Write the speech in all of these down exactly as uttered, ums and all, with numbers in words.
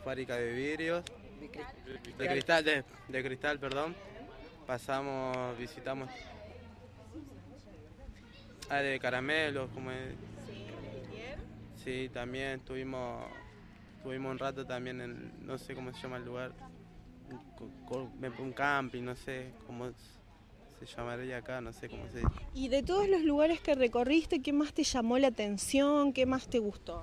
fábrica de vidrios, De cristal. de cristal, de, de cristal, perdón. Pasamos, visitamos ah, de caramelos, como es. Sí, también estuvimos, estuvimos un rato también en, no sé cómo se llama el lugar, un, un camping, no sé cómo se llamaría acá, no sé cómo se dice. Y de todos los lugares que recorriste, ¿qué más te llamó la atención? ¿Qué más te gustó?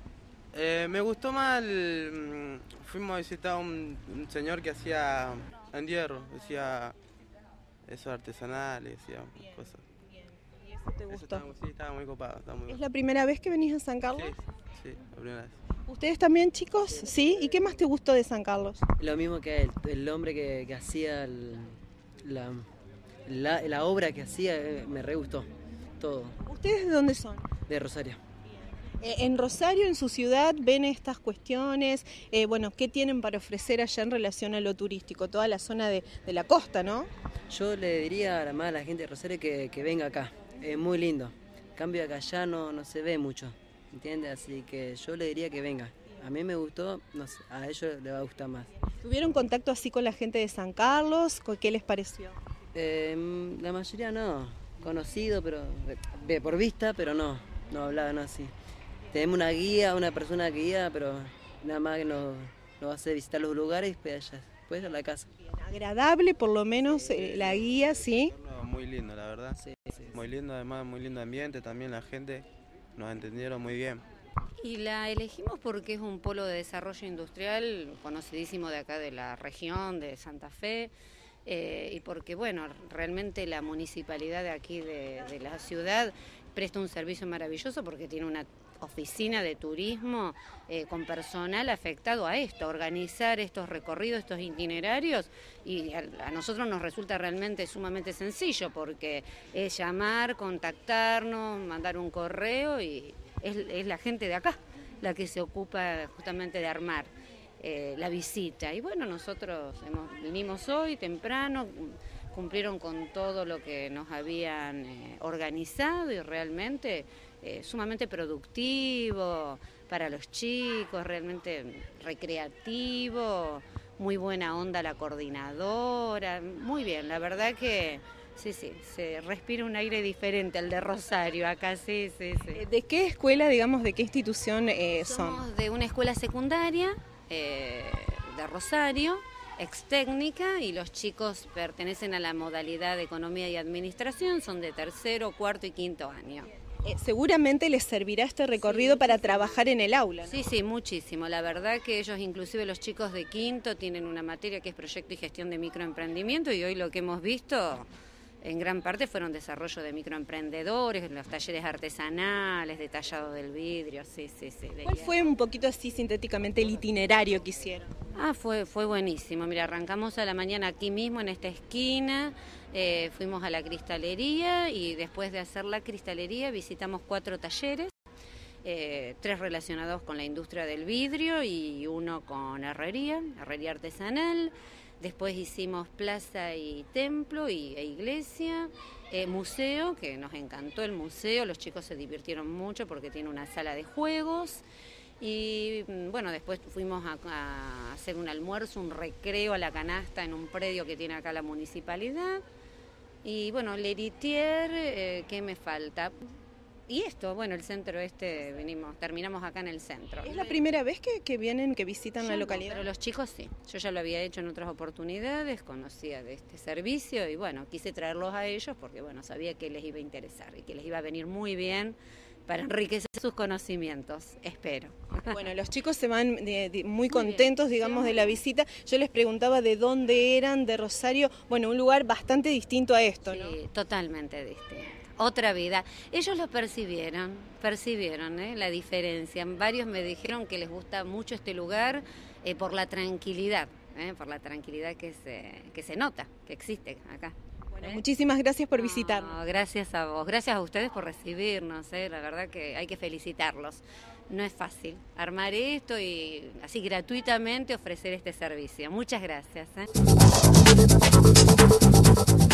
Eh, me gustó más, el, fuimos a visitar a un, un señor que hacía en hierro, hacía esos artesanales, hacía Bien, cosas. Bien. ¿Y eso te Eso gustó? estaba, sí, estaba muy copado. Estaba muy ¿Es copado. la primera vez que venís a San Sí, Carlos? sí, la primera vez. ¿Ustedes también, chicos? Sí. ¿Y qué más te gustó de San Carlos? Lo mismo que él, el hombre que, que hacía el- la, la, la obra que hacía, eh, me re gustó. Todo. ¿Ustedes de dónde son? De Rosario. Eh, en Rosario, en su ciudad, ven estas cuestiones, eh, bueno, ¿qué tienen para ofrecer allá en relación a lo turístico? Toda la zona de, de la costa, ¿no? Yo le diría a más a la gente de Rosario que, que venga acá. Es muy lindo. En cambio acá ya no, no se ve mucho, ¿entiendes? Así que yo le diría que venga. A mí me gustó, no sé, a ellos les va a gustar más. ¿Tuvieron contacto así con la gente de San Carlos? ¿Qué les pareció? Eh, la mayoría no, conocido, pero de, por vista, pero no, no hablaban así. Tenemos una guía, una persona guía, pero nada más que nos, nos hace visitar los lugares y después allá, después a la casa. Bien, agradable, por lo menos eh, la guía, ¿sí? Muy lindo, la verdad. Sí, sí, Muy lindo, además, muy lindo ambiente, también la gente nos entendieron muy bien. Y la elegimos porque es un polo de desarrollo industrial conocidísimo de acá de la región, de Santa Fe, eh, y porque, bueno, realmente la municipalidad de aquí de, de la ciudad presta un servicio maravilloso porque tiene una oficina de turismo eh, con personal afectado a esto, organizar estos recorridos, estos itinerarios, y a, a nosotros nos resulta realmente sumamente sencillo porque es llamar, contactarnos, mandar un correo y es, es la gente de acá la que se ocupa justamente de armar eh, la visita. Y bueno, nosotros hemos, vinimos hoy temprano, cumplieron con todo lo que nos habían eh, organizado y realmente eh, sumamente productivo para los chicos, realmente recreativo, muy buena onda la coordinadora, muy bien, la verdad que sí, sí, se respira un aire diferente al de Rosario acá, sí, sí, sí. ¿De qué escuela, digamos, de qué institución eh, son? Somos de una escuela secundaria eh, de Rosario, ex-técnica, y los chicos pertenecen a la modalidad de Economía y Administración, son de tercero, cuarto y quinto año. Eh, seguramente les servirá este recorrido Sí, para sí, trabajar en el aula, ¿no? Sí, sí, muchísimo. La verdad que ellos, inclusive los chicos de quinto, tienen una materia que es proyecto y gestión de microemprendimiento, y hoy lo que hemos visto en gran parte fueron desarrollo de microemprendedores, los talleres artesanales, detallado del vidrio, sí, sí, sí. ¿Cuál fue un poquito así sintéticamente el itinerario que hicieron? Ah, fue, fue buenísimo. Mira, arrancamos a la mañana aquí mismo en esta esquina, eh, fuimos a la cristalería y después de hacer la cristalería visitamos cuatro talleres, eh, tres relacionados con la industria del vidrio y uno con herrería, herrería artesanal. Después hicimos plaza y templo y, e iglesia, eh, museo, que nos encantó el museo, los chicos se divirtieron mucho porque tiene una sala de juegos. Y bueno, después fuimos a, a hacer un almuerzo, un recreo a la canasta en un predio que tiene acá la municipalidad. Y bueno, Leritier, eh, ¿qué me falta? Y esto, bueno, el centro este, venimos, terminamos acá en el centro. ¿Es la primera vez que, que vienen, que visitan Yo la no, localidad? pero los chicos sí. Yo ya lo había hecho en otras oportunidades, conocía de este servicio y bueno, quise traerlos a ellos porque bueno, sabía que les iba a interesar y que les iba a venir muy bien para enriquecer sus conocimientos, espero. Bueno, los chicos se van de, de, muy, muy contentos, bien. digamos, Sí, de la visita. Yo les preguntaba de dónde eran, de Rosario. Bueno, un lugar bastante distinto a esto, ¿no? Sí, totalmente distinto. Otra vida. Ellos lo percibieron, percibieron ¿eh? la diferencia. Varios me dijeron que les gusta mucho este lugar eh, por la tranquilidad, ¿eh? por la tranquilidad que se, que se nota, que existe acá. Bueno, ¿eh? Muchísimas gracias por no, visitarnos. Gracias a vos, gracias a ustedes por recibirnos, ¿eh? La verdad que hay que felicitarlos. No es fácil armar esto y así gratuitamente ofrecer este servicio. Muchas gracias. ¿eh?